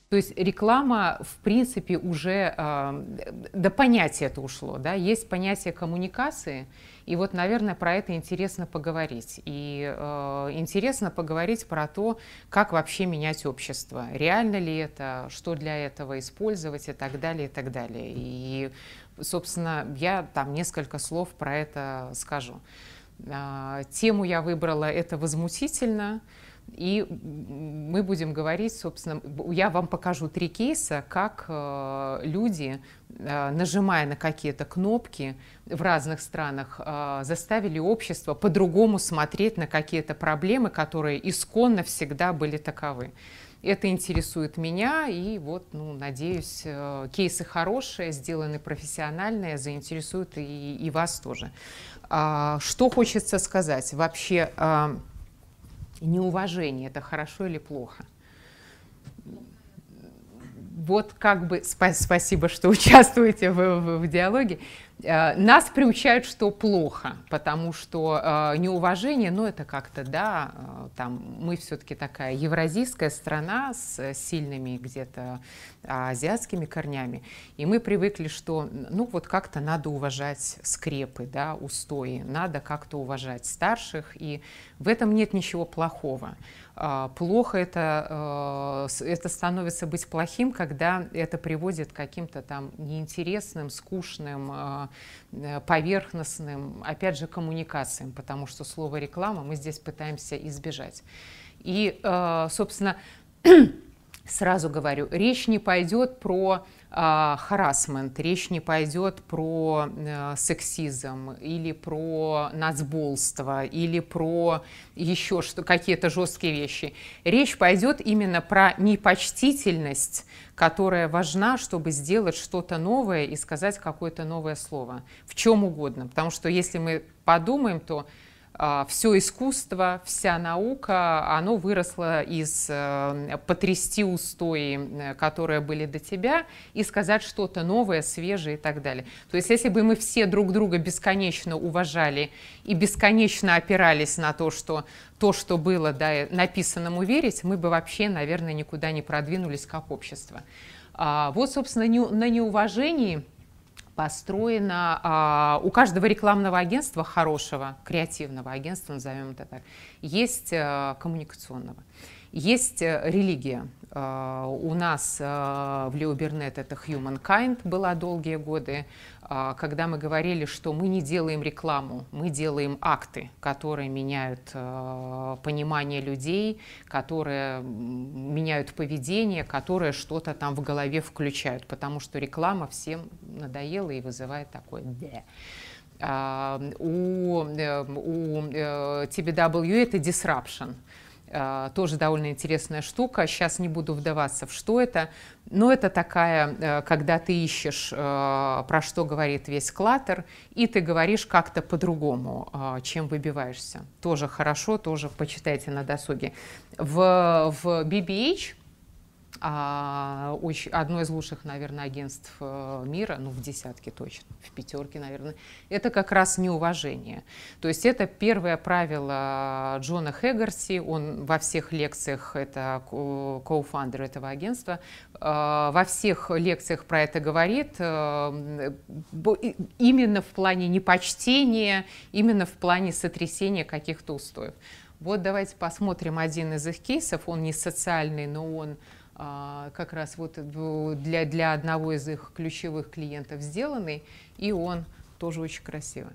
То есть реклама, в принципе, уже до понятия это ушло. Да? Есть понятие коммуникации, и вот, наверное, про это интересно поговорить. И интересно поговорить про то, как вообще менять общество. Реально ли это, что для этого использовать и так далее, и так далее. И, собственно, я там несколько слов про это скажу. Тему я выбрала «Это возмутительно». И мы будем говорить, собственно, я вам покажу 3 кейса, как люди, нажимая на какие-то кнопки в разных странах, заставили общество по-другому смотреть на какие-то проблемы, которые исконно всегда были таковы. Это интересует меня, и вот, ну, надеюсь, кейсы хорошие, сделаны профессиональные, заинтересуют и вас тоже. Что хочется сказать? Вообще, неуважение — это хорошо или плохо? Вот как бы спасибо, что участвуете в диалоге. Нас приучают, что плохо, потому что неуважение, ну это как-то, да, там мы все-таки такая евразийская страна с сильными где-то азиатскими корнями, и мы привыкли, что, ну вот как-то надо уважать скрепы, да, устои, надо как-то уважать старших, и в этом нет ничего плохого. Плохо это становится быть плохим, когда это приводит к каким-то там неинтересным, скучным, поверхностным, опять же, коммуникациям, потому что слово «реклама» мы здесь пытаемся избежать. И, собственно, сразу говорю, речь не пойдет про харассмент, речь не пойдет про сексизм или про нацболство или про еще что, какие-то жесткие вещи. Речь пойдет именно про непочтительность, которая важна, чтобы сделать что-то новое и сказать какое-то новое слово, в чем угодно. Потому что если мы подумаем, то все искусство, вся наука, оно выросло из потрясти устои, которые были до тебя, и сказать что-то новое, свежее и так далее. То есть если бы мы все друг друга бесконечно уважали и бесконечно опирались на то, что было, да, написанному верить, мы бы вообще, наверное, никуда не продвинулись как общество. Вот, собственно, на неуважении построено, у каждого рекламного агентства, хорошего, креативного агентства, назовем это так, есть коммуникационного, есть религия. У нас в Лео Бернет это Humankind была долгие годы, когда мы говорили, что мы не делаем рекламу, мы делаем акты, которые меняют понимание людей, которые меняют поведение, которые что-то там в голове включают, потому что реклама всем надоела и вызывает такое «да». У TBW это disruption. Тоже довольно интересная штука. Сейчас не буду вдаваться в что это, но это такая, когда ты ищешь, про что говорит весь клаттер, и ты говоришь как-то по-другому, чем выбиваешься. Тоже хорошо, тоже почитайте на досуге. В BBH, одно из лучших, наверное, агентств мира, ну, в десятке точно, в 5, наверное, это как раз неуважение. То есть это первое правило Джона Хэггарти, он во всех лекциях, это коуфандер этого агентства, во всех лекциях про это говорит, именно в плане непочтения, именно в плане сотрясения каких-то устоев. Вот давайте посмотрим один из их кейсов, он не социальный, но он как раз вот для одного из их ключевых клиентов сделанный, и он тоже очень красивый.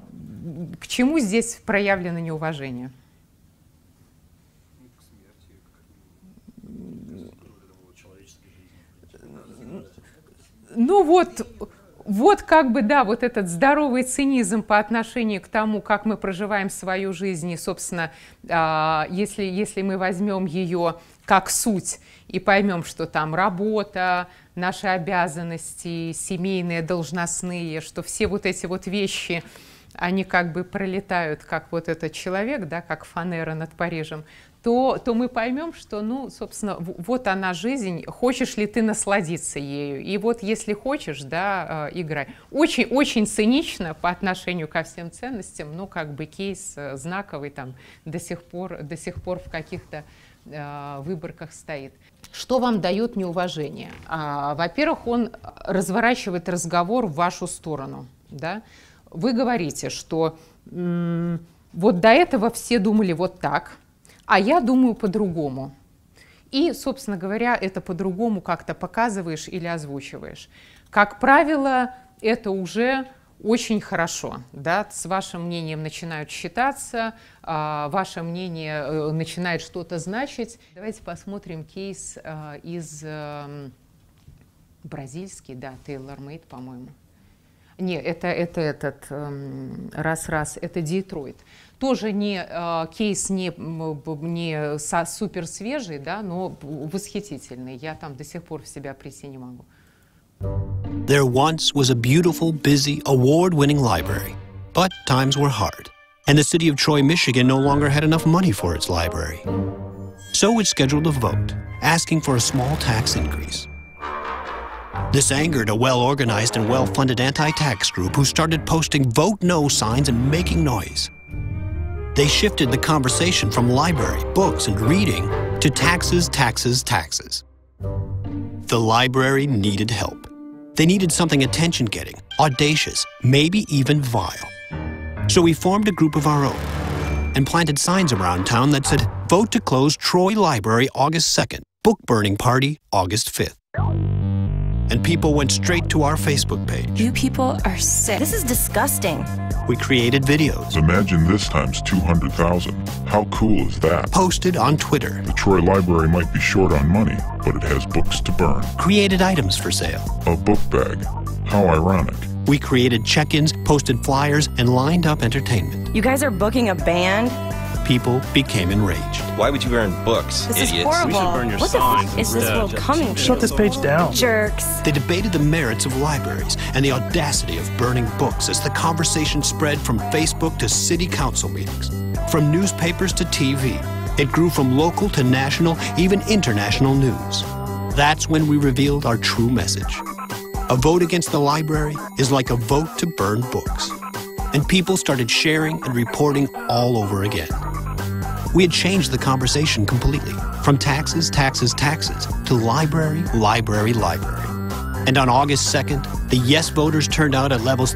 К чему здесь проявлено неуважение? К смерти, Ну вот как бы, да, вот этот здоровый цинизм по отношению к тому, как мы проживаем свою жизнь, и, собственно, если мы возьмем ее как суть и поймем, что там работа, наши обязанности, семейные, должностные, что все вот эти вот вещи, они как бы пролетают, как вот этот человек, да, как фанера над Парижем, то мы поймем, что, ну, собственно, вот она жизнь, хочешь ли ты насладиться ею. И вот если хочешь, да, играй. Очень цинично по отношению ко всем ценностям, но как бы кейс знаковый там до сих пор в каких-то выборках стоит. Что вам дает неуважение? Во-первых, он разворачивает разговор в вашу сторону, да? Вы говорите, что вот до этого все думали вот так, а я думаю по-другому. И, собственно говоря, это по-другому как-то показываешь или озвучиваешь. Как правило, это уже очень хорошо. Да? С вашим мнением начинают считаться, ваше мнение начинает что-то значить. Давайте посмотрим кейс из бразильский, да, TaylorMade, по-моему. Нет, это этот, это Детройт. Тоже кейс не супер свежий, да, но восхитительный. Я там до сих пор в себя прийти не могу. There once was a beautiful, busy, award-winning library. But times were hard, and the city of Troy, Michigan no longer had enough money for its library. So it scheduled a vote, asking for a small tax increase. This angered a well-organized and well-funded anti-tax group who started posting "Vote No" signs and making noise. They shifted the conversation from library, books, and reading to taxes, taxes, taxes. The library needed help. They needed something attention-getting, audacious, maybe even vile. So we formed a group of our own and planted signs around town that said, "Vote to close Troy Library August 2nd, book burning party August 5th. And people went straight to our Facebook page. You people are sick. This is disgusting. We created videos. Imagine this times 200,000. How cool is that? Posted on Twitter. The Troy Library might be short on money, but it has books to burn. Created items for sale. A book bag. How ironic. We created check-ins, posted flyers, and lined up entertainment. You guys are booking a band? People became enraged. Why would you burn books, This idiots? is horrible. We should burn your What the signs f is this instead. world coming to? Shut this page down. Jerks. They debated the merits of libraries and the audacity of burning books as the conversation spread from Facebook to city council meetings, from newspapers to TV. It grew from local to national, even international news. That's when we revealed our true message. A vote against the library is like a vote to burn books. And people started sharing and reporting all over again. We had changed the conversation completely, from taxes, taxes, taxes, to library, library, library. And on August 2nd, the yes voters turned out at levels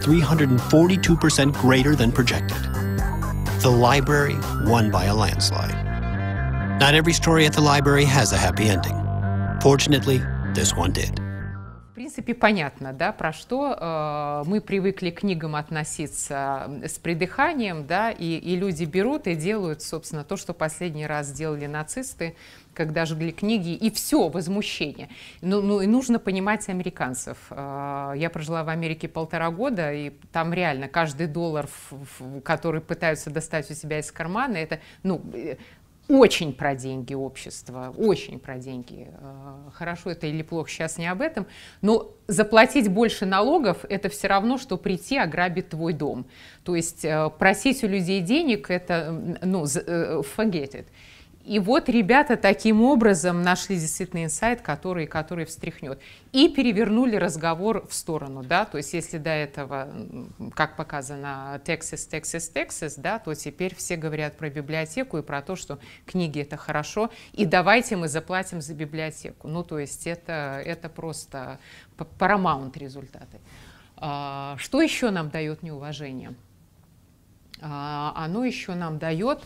342% greater than projected. The library won by a landslide. Not every story at the library has a happy ending. Fortunately, this one did. В принципе, понятно, да, про что мы привыкли к книгам относиться с придыханием, да, и люди берут и делают, собственно, то, что последний раз делали нацисты, когда жгли книги, и все, возмущение. Ну, и нужно понимать американцев. Я прожила в Америке 1,5 года, и там реально каждый доллар, который пытаются достать у себя из кармана, это, ну, очень про деньги общества, очень про деньги. Хорошо это или плохо, сейчас не об этом. Но заплатить больше налогов – это все равно, что прийти ограбить твой дом. То есть просить у людей денег – это, ну, forget it. И вот ребята таким образом нашли действительно инсайт, который встряхнет. И перевернули разговор в сторону, да, то есть если до этого, как показано, Texas, да, то теперь все говорят про библиотеку и про то, что книги это хорошо, и давайте мы заплатим за библиотеку. Ну, то есть это просто paramount результаты. Что еще нам дает неуважение? Оно еще нам дает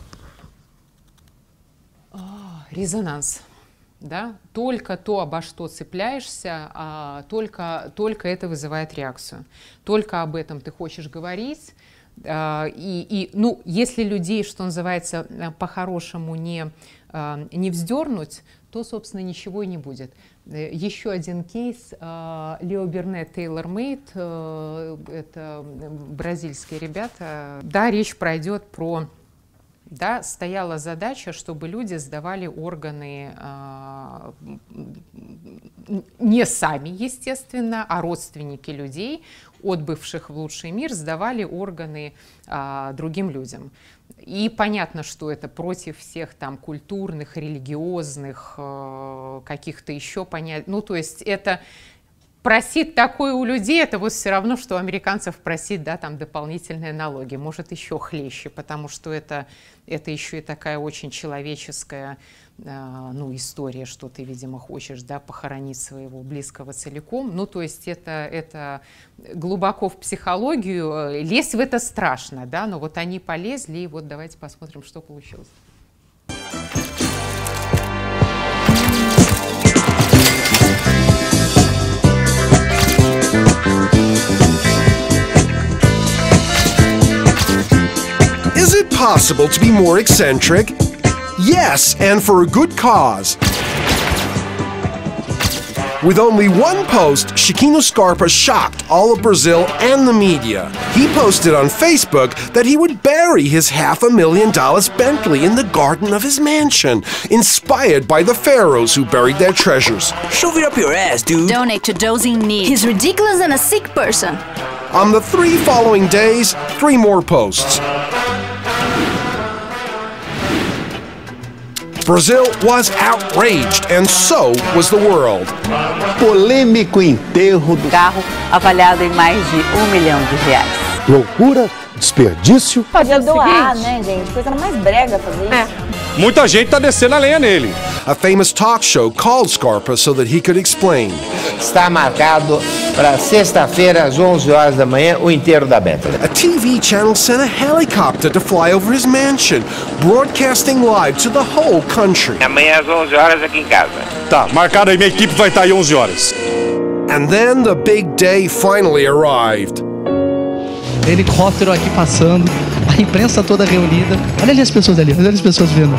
резонанс, да? Только то, обо что цепляешься, только это вызывает реакцию. Только об этом ты хочешь говорить. Ну, если людей, что называется, по-хорошему не не вздернуть, то, собственно, ничего и не будет. Еще один кейс. Лео Бернет, Тейлор Мейд, это бразильские ребята. Да, речь пройдет про... Да, стояла задача, чтобы люди сдавали органы не сами, естественно, а родственники людей, отбывших в лучший мир, сдавали органы другим людям. И понятно, что это против всех там культурных, религиозных, каких-то еще понятий. Ну, то есть это... Просить такое у людей, это вот все равно, что у американцев просить, да, там дополнительные налоги, может еще хлеще, потому что это еще и такая очень человеческая, ну, история, что ты, видимо, хочешь, да, похоронить своего близкого целиком. Ну, то есть это глубоко в психологию, лезть в это страшно, да, но вот они полезли, и вот давайте посмотрим, что получилось. Is it possible to be more eccentric? Yes, and for a good cause. With only one post, Chiquinho Scarpa shocked all of Brazil and the media. He posted on Facebook that he would bury his $500,000 Bentley in the garden of his mansion, inspired by the pharaohs who buried their treasures. Shove it up your ass, dude. Donate to those in need. He's ridiculous and a sick person. On the 3 following days, 3 more posts. Brazil was outraged, and so was the world. Polêmico enterro do carro avaliado em mais de R$1 milhão. Loucura, desperdício. Podia doar, né, gente? Coisa mais brega fazer isso. Muita gente tá descendo a lenha nele. A famous talk show called Scarpa so that he could explain. Está marcado para sexta-feira às 11 horas da manhã o enterro da Bentley. A TV channel sent a helicopter to fly over his mansion, broadcasting live to the whole country. Amanhã às 11 horas aqui em casa. Tá, marcado aí, minha equipe vai estar aí 11 horas. And then the big day finally arrived. Helicóptero aqui passando, a imprensa toda reunida. Olha ali as pessoas ali, olha as pessoas vendo.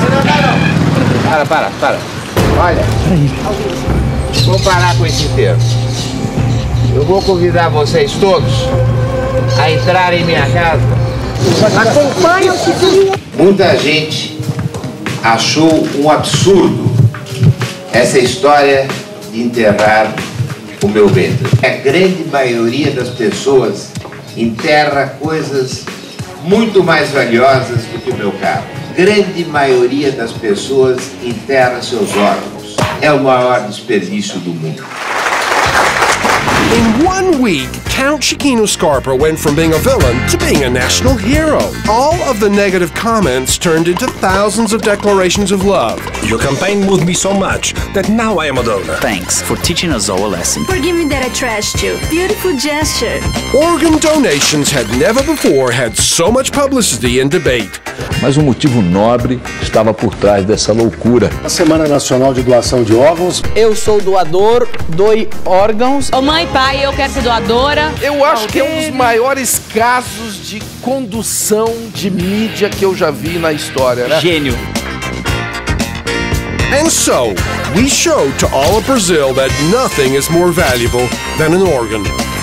Para. Olha, vou parar com esse enterro. Eu vou convidar vocês todos a entrar em minha casa. Acompanha o Chiquinho. Muita gente achou um absurdo essa história de enterrar o meu Bentley. A grande maioria das pessoas enterra coisas muito mais valiosas do que o meu carro. Grande maioria das pessoas enterra seus órgãos. É o maior desperdício do mundo. In 1 week, Count Chiquinho Scarpa went from being a villain to being a national hero. All of the negative comments turned into thousands of declarations of love. Your campaign moved me so much that now I am a donor. Thanks for teaching us all a lesson. For giving that I trashed you. Beautiful gesture. Organ donations had never before had so much publicity and debate. Mas um motivo nobre estava por trás dessa loucura. A Semana Nacional de Doação de Órgãos. Eu sou doador, doe órgãos. Ô mãe, pai, eu quero ser doadora. Eu acho que é um dos maiores casos de condução de mídia que eu já vi na história, né? Gênio. And so, we showed to all of Brazil that nothing is more valuable than an organ.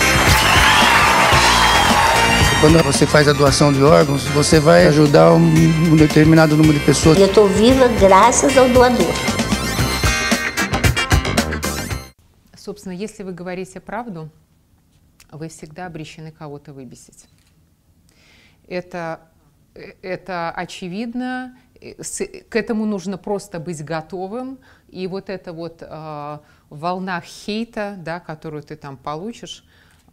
Quando você faz a doação de órgãos, você vai ajudar um determinado número de pessoas. Eu tô viva graças ao doador. Собственно, если вы говорите правду, вы всегда обречены кого-то выбесить. Это очевидно, к этому нужно просто быть готовым. И вот эта вот волна хейта, да, которую ты там получишь,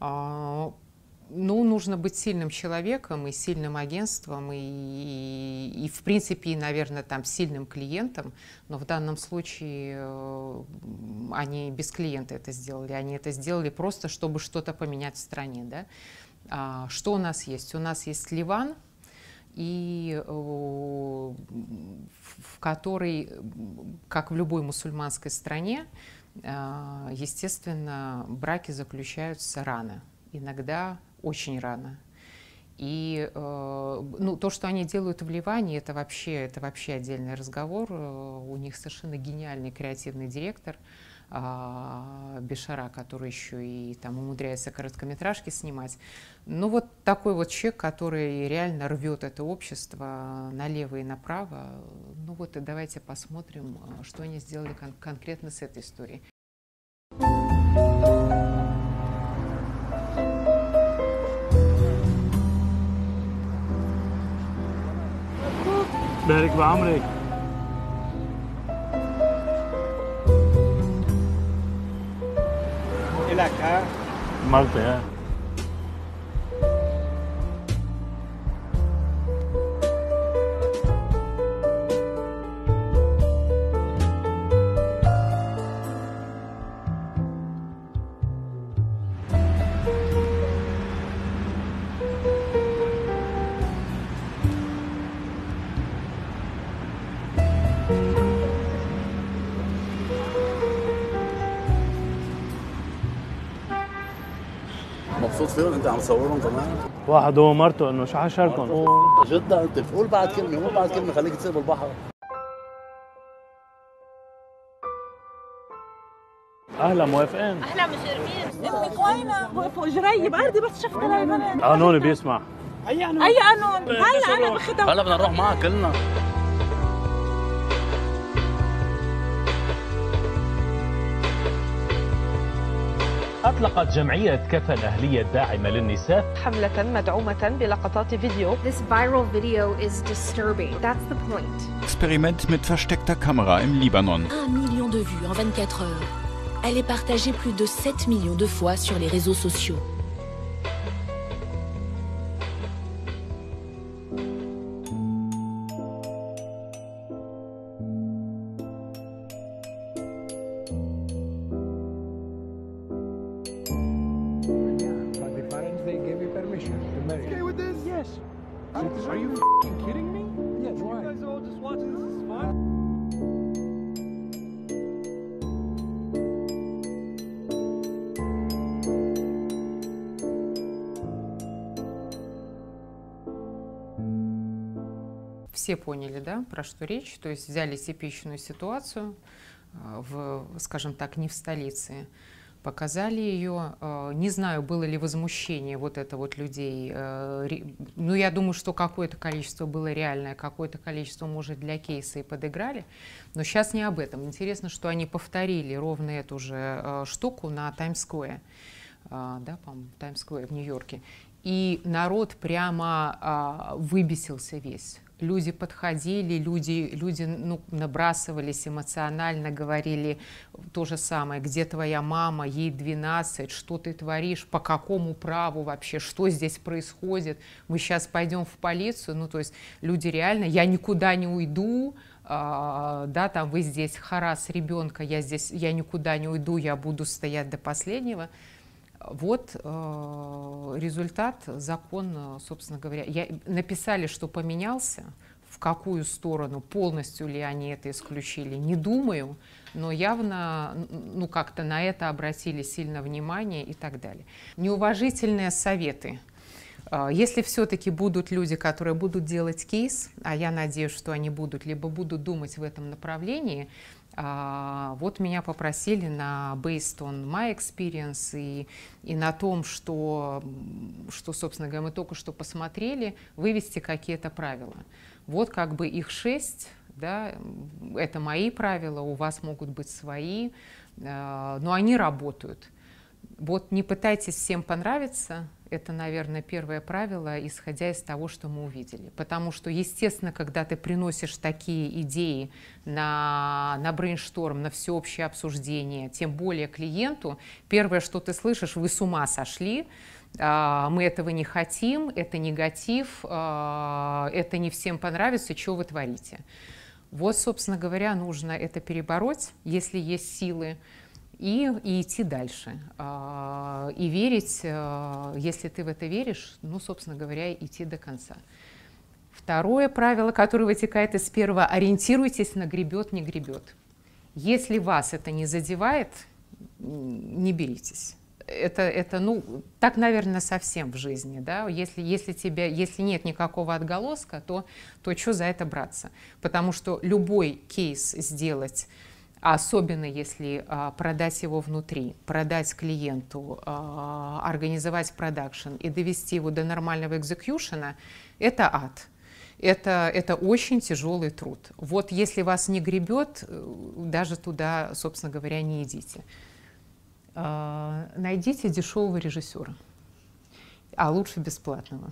ну, нужно быть сильным человеком и сильным агентством, и в принципе, наверное, там сильным клиентом, но в данном случае они без клиента это сделали, они это сделали просто, чтобы что-то поменять в стране, да? Что у нас есть? У нас есть Ливан, и в которой, как в любой мусульманской стране, естественно, браки заключаются рано, иногда очень рано. И ну, то, что они делают в Ливане, это вообще отдельный разговор. У них совершенно гениальный креативный директор Бешара, который еще и там умудряется короткометражки снимать. Ну вот такой вот человек, который реально рвет это общество налево и направо. Ну вот и давайте посмотрим, что они сделали конкретно с этой историей. بارك بعمرك. إلك ها؟ مرتي ها؟ مبسوط فيهم انت عم تصورهم كمان؟ واحد هو مرته انه شو حشركم؟ جدا انت قول بعد كلمه خليك تصير بالبحر. اهلا موافقين؟ احنا مشرفين. امك وينها؟ وقفوا جري باردة بس شفت لها البنات. قانون بيسمع. اي قانون؟ اي قانون؟ هلا انا باخدها. هلا بدنا نروح معها كلنا. أطلقت جمعية كفا الأهلية الداعمة للنساء حملة مدعومة بلقطات فيديو. This viral video is disturbing. That's the point. Experiment mit versteckter Kamera im Libanon. 1 million de vues en 24 heures. Elle est partagée plus de 7 millions de fois sur les réseaux sociaux. Are you f***ing kidding me? Yes, why? You guys are all just watching this, is fine. Все поняли, да, про что речь? То есть взяли типичную ситуацию, скажем так, не в столице, показали ее. Не знаю, было ли возмущение вот это вот людей. Ну, я думаю, что какое-то количество было реальное, какое-то количество, может, для кейса и подыграли. Но сейчас не об этом. Интересно, что они повторили ровно эту же штуку на Таймс-сквер. Да, по-моему, Таймс-сквер в Нью-Йорке. И народ прямо выбесился весь. Люди подходили, люди ну, набрасывались эмоционально, говорили то же самое. Где твоя мама? Ей 12. Что ты творишь? По какому праву вообще? Что здесь происходит? Мы сейчас пойдем в полицию? Ну, то есть люди реально, я никуда не уйду, да, там вы здесь харас ребенка, я никуда не уйду, я буду стоять до последнего. Вот результат, закон, собственно говоря. Написали, что поменялся, в какую сторону, полностью ли они это исключили, не думаю, но явно ну, как-то на это обратили сильно внимание и так далее. Неуважительные советы. Если все-таки будут люди, которые будут делать кейс, а я надеюсь, что они будут, либо будут думать в этом направлении, вот меня попросили на based on my experience и на том, что, собственно говоря, мы только что посмотрели, вывести какие-то правила. Вот как бы их 6, да, это мои правила, у вас могут быть свои, но они работают. Вот не пытайтесь всем понравиться, это, наверное, первое правило, исходя из того, что мы увидели. Потому что, естественно, когда ты приносишь такие идеи на брейншторм, на всеобщее обсуждение, тем более клиенту, первое, что ты слышишь, вы с ума сошли, мы этого не хотим, это негатив, это не всем понравится, что вы творите. Вот, собственно говоря, нужно это перебороть, если есть силы, и идти дальше. И верить, если ты в это веришь, ну, собственно говоря, идти до конца. Второе правило, которое вытекает из первого, ориентируйтесь на гребет, не гребет. Если вас это не задевает, не беритесь. ну, так, наверное, совсем в жизни, да, если нет никакого отголоска, то что за это браться? Потому что любой кейс сделать, особенно если продать его внутри, продать клиенту, организовать продакшн и довести его до нормального экзекьюшена, это ад. Это очень тяжелый труд. Вот если вас не гребет, даже туда, собственно говоря, не идите. Найдите дешевого режиссера, а лучше бесплатного.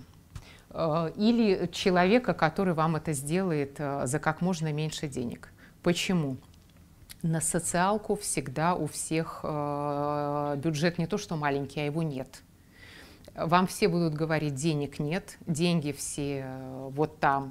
Или человека, который вам это сделает за как можно меньше денег. Почему? На социалку всегда у всех бюджет не то что маленький, а его нет. Вам все будут говорить, денег нет, деньги все вот там,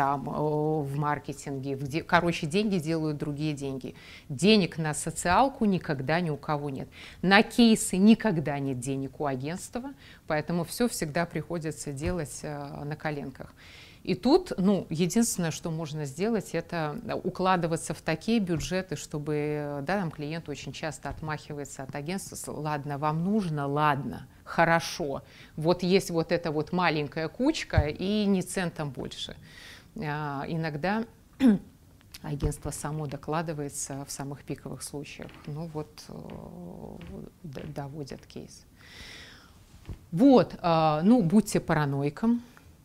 в маркетинге. Короче, деньги делают другие деньги. Денег на социалку никогда ни у кого нет. На кейсы никогда нет денег у агентства, поэтому все всегда приходится делать на коленках. И тут, ну, единственное, что можно сделать, это укладываться в такие бюджеты, чтобы, да, там клиент очень часто отмахивается от агентства. Ладно, вам нужно, ладно, хорошо. Вот есть вот эта вот маленькая кучка и ни центом больше. Иногда агентство само докладывается в самых пиковых случаях. Ну вот, доводят кейс. Вот, ну, будьте параноиком.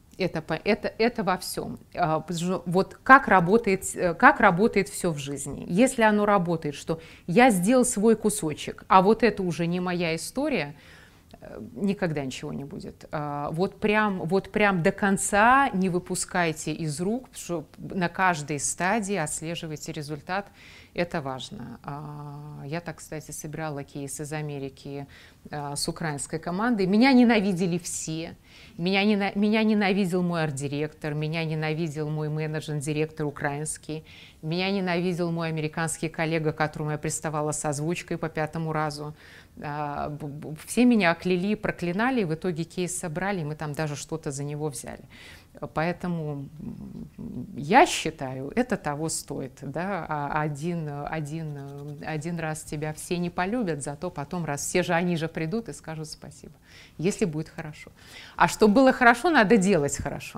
Это во всем. Вот как работает все в жизни. Если оно работает, что я сделал свой кусочек, а вот это уже не моя история, никогда ничего не будет. Вот прям до конца не выпускайте из рук, что на каждой стадии отслеживайте результат. Это важно. Я так, кстати, собирала кейс из Америки с украинской командой. Меня ненавидели все. Меня ненавидел мой арт-директор, меня ненавидел мой менеджер-директор украинский, меня ненавидел мой американский коллега, которому я приставала с озвучкой по 5-му разу. Все меня окляли и проклинали, и в итоге кейс собрали, и мы там даже что-то за него взяли. Поэтому я считаю, это того стоит. Да? Один раз тебя все не полюбят, зато потом раз все же они же придут и скажут спасибо, если будет хорошо. А чтобы было хорошо, надо делать хорошо.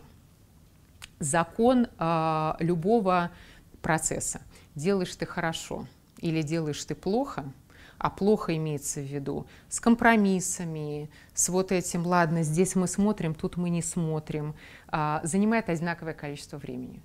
Закон любого процесса. Делаешь ты хорошо или делаешь ты плохо, а плохо имеется в виду с компромиссами, с вот этим, ладно, здесь мы смотрим, тут мы не смотрим, занимает одинаковое количество времени.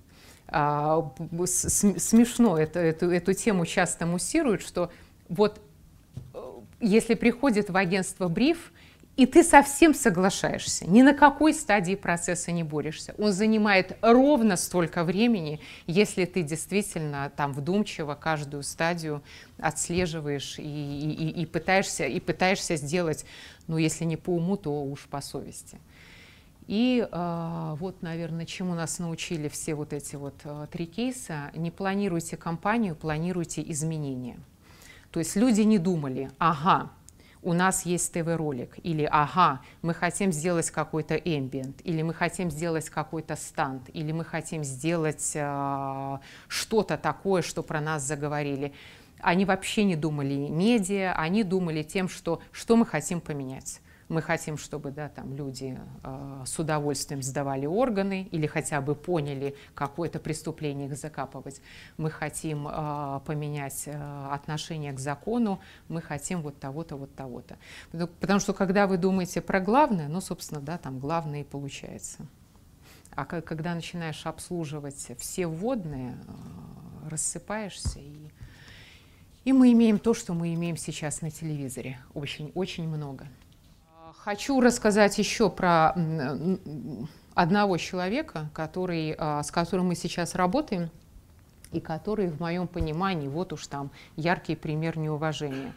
Смешно, эту тему часто муссируют, что вот если приходит в агентство бриф, и ты совсем соглашаешься, ни на какой стадии процесса не борешься. Он занимает ровно столько времени, если ты действительно там вдумчиво каждую стадию отслеживаешь и пытаешься сделать, ну, если не по уму, то уж по совести. И вот, наверное, чему нас научили все вот эти вот 3 кейса. Не планируйте кампанию, планируйте изменения. То есть люди не думали, ага, у нас есть ТВ-ролик, или ага, мы хотим сделать какой-то эмбиент, или мы хотим сделать какой-то станд, или мы хотим сделать что-то такое, что про нас заговорили. Они вообще не думали медиа, они думали тем, что мы хотим поменять. Мы хотим, чтобы, да, там люди с удовольствием сдавали органы или хотя бы поняли, какое-то преступление их закапывать. Мы хотим поменять отношение к закону, мы хотим вот того-то, вот того-то. Потому что когда вы думаете про главное, ну, собственно, да, там главное и получается. А когда начинаешь обслуживать все вводные, рассыпаешься, и мы имеем то, что мы имеем сейчас на телевизоре. Очень-очень много. Хочу рассказать еще про одного человека, с которым мы сейчас работаем, и который, в моем понимании, вот уж там яркий пример неуважения.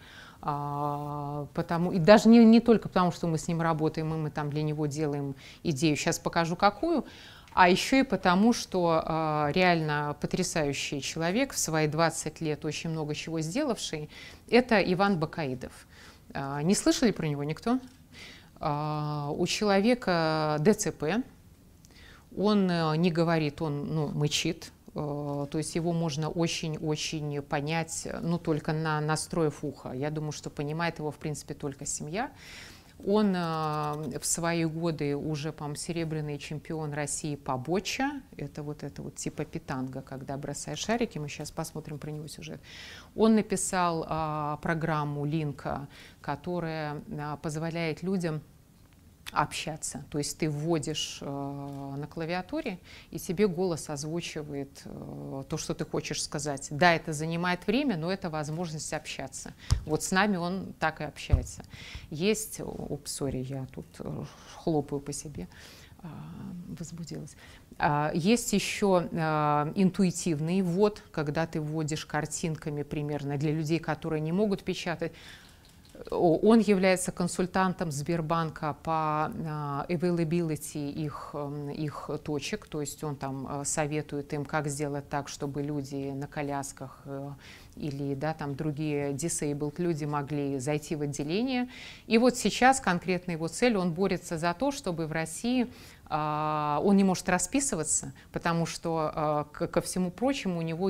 И даже не только потому, что мы с ним работаем, и мы там для него делаем идею, сейчас покажу какую, а еще и потому, что реально потрясающий человек, в свои 20 лет очень много чего сделавший, это Иван Бакаидов. Не слышали про него никто? У человека ДЦП, он не говорит, он мычит, то есть его можно очень-очень понять, ну, только настроив ухо. Я думаю, что понимает его, в принципе, только семья. Он в свои годы уже, по-моему, серебряный чемпион России по боча. Это вот типа питанга, когда бросаешь шарики. Мы сейчас посмотрим про него сюжет. Он написал программу Линка, которая позволяет людям общаться. То есть ты вводишь на клавиатуре, и тебе голос озвучивает то, что ты хочешь сказать. Да, это занимает время, но это возможность общаться. Вот с нами он так и общается. Есть... сори, я тут хлопаю по себе. Возбудилась. Есть еще интуитивный ввод, когда ты вводишь картинками примерно для людей, которые не могут печатать. Он является консультантом Сбербанка по availability их точек, то есть он там советует им, как сделать так, чтобы люди на колясках или да, там другие disabled люди могли зайти в отделение. И вот сейчас конкретно его цель, он борется за то, чтобы в России он не может расписываться, потому что, ко всему прочему, у него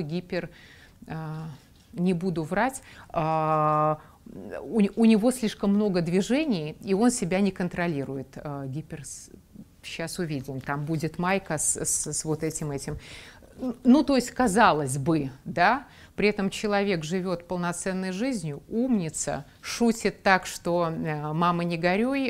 не буду врать, у него слишком много движений, и он себя не контролирует. Сейчас увидим, там будет майка с вот этим. Ну, то есть, казалось бы, да, при этом человек живет полноценной жизнью, умница, шутит так, что «мама, не горюй»,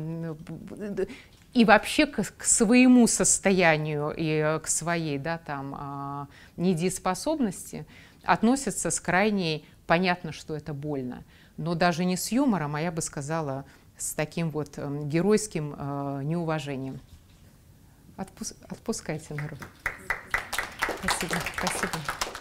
и вообще к своему состоянию и к своей, да, там, недееспособности относится с крайней, понятно, что это больно, но даже не с юмором, а я бы сказала, с таким вот геройским неуважением. Отпускайте народ. Спасибо, спасибо.